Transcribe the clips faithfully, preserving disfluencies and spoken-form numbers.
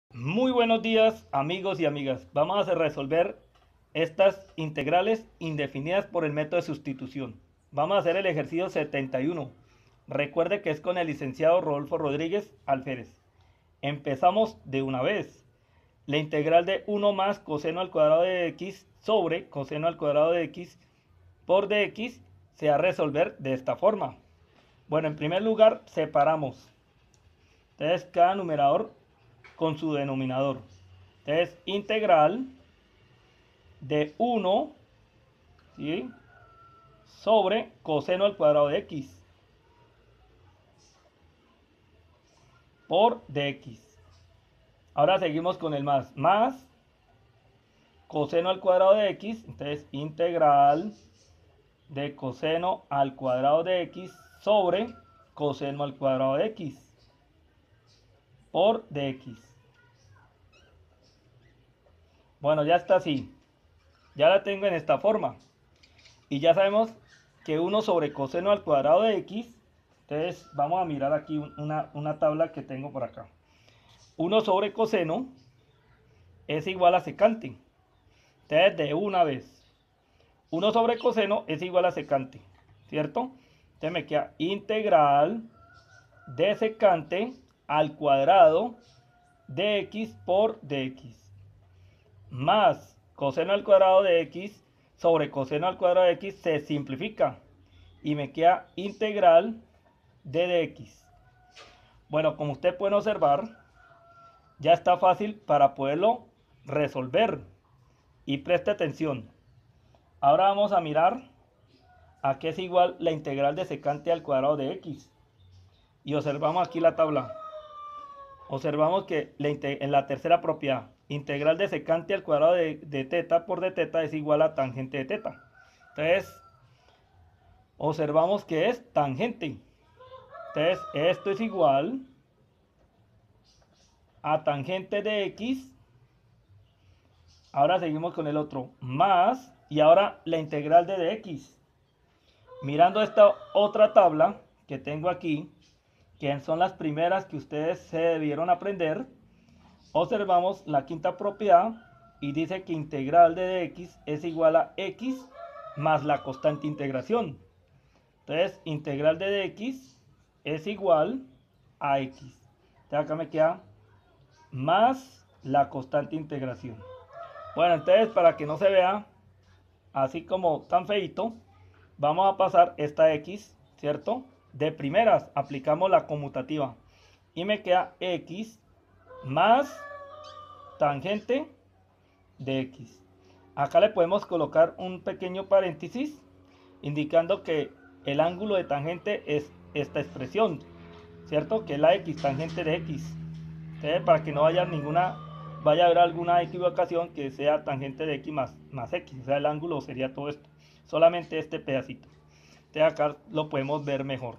Muy buenos días, amigos y amigas. Vamos a resolver estas integrales indefinidas por el método de sustitución. Vamos a hacer el ejercicio setenta y uno. Recuerde que es con el licenciado Rodolfo Rodríguez Alférez. Empezamos de una vez. La integral de uno más coseno al cuadrado de x sobre coseno al cuadrado de x por dx se va a resolver de esta forma. Bueno, en primer lugar, separamos. Entonces, cada numerador con su denominador. Entonces, integral de uno, ¿sí?, sobre coseno al cuadrado de x por dx. Ahora seguimos con el más. Más coseno al cuadrado de x. Entonces, integral de coseno al cuadrado de x sobre coseno al cuadrado de x por dx. Bueno, ya está así. Ya la tengo en esta forma. Y ya sabemos que uno sobre coseno al cuadrado de x. Entonces vamos a mirar aquí una, una tabla que tengo por acá. uno sobre coseno es igual a secante. Entonces de una vez. uno sobre coseno es igual a secante, ¿cierto? Entonces me queda integral de secante al cuadrado de x por dx. Más coseno al cuadrado de x sobre coseno al cuadrado de x se simplifica. Y me queda integral de dx. Bueno, como usted puede observar, ya está fácil para poderlo resolver. Y preste atención. Ahora vamos a mirar a qué es igual la integral de secante al cuadrado de x. Y observamos aquí la tabla. Observamos que en la tercera propiedad, integral de secante al cuadrado de, de teta por de teta es igual a tangente de teta. Entonces, observamos que es tangente. Entonces, esto es igual a tangente de x. Ahora seguimos con el otro, más, y ahora la integral de dx. Mirando esta otra tabla que tengo aquí, que son las primeras que ustedes se debieron aprender, observamos la quinta propiedad y dice que integral de dx es igual a x más la constante integración. Entonces, integral de dx es igual a x. Entonces acá me queda más la constante integración. Bueno, entonces para que no se vea así como tan feito, vamos a pasar esta x, ¿cierto? De primeras aplicamos la conmutativa y me queda x más tangente de x. Acá le podemos colocar un pequeño paréntesis indicando que el ángulo de tangente es esta expresión, ¿cierto? Que es la x, tangente de x. Entonces, para que no haya ninguna, vaya a haber alguna equivocación, que sea tangente de x más, más x, o sea, el ángulo sería todo esto, solamente este pedacito. Entonces acá lo podemos ver mejor.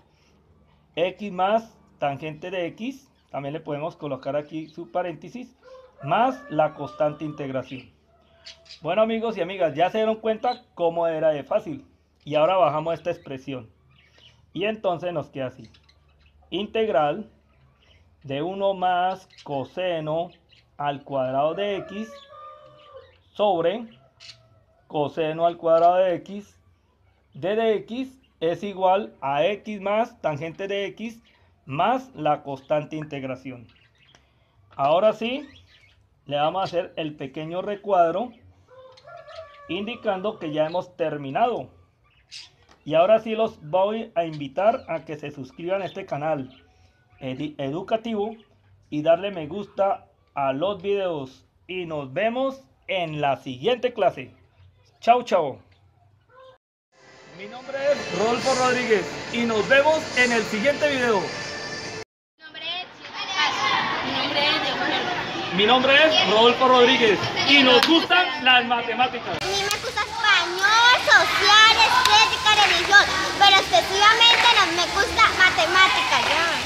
X más tangente de x, también le podemos colocar aquí su paréntesis, más la constante integración. Bueno, amigos y amigas, ya se dieron cuenta cómo era de fácil. Y ahora bajamos esta expresión. Y entonces nos queda así. Integral de uno más coseno al cuadrado de x sobre coseno al cuadrado de x de dx es igual a x más tangente de x más la constante integración. Ahora sí, le vamos a hacer el pequeño recuadro indicando que ya hemos terminado. Y ahora sí los voy a invitar a que se suscriban a este canal educativo y darle me gusta a los videos. Y nos vemos en la siguiente clase. Chao, chao. Mi nombre es Rodolfo Rodríguez y nos vemos en el siguiente video. Mi nombre es Mi nombre es Diego. Mi nombre es Rodolfo Rodríguez y nos gustan las matemáticas. A mí me gusta español, sociales, ética, religión, pero específicamente no me gusta matemáticas, ¿ya?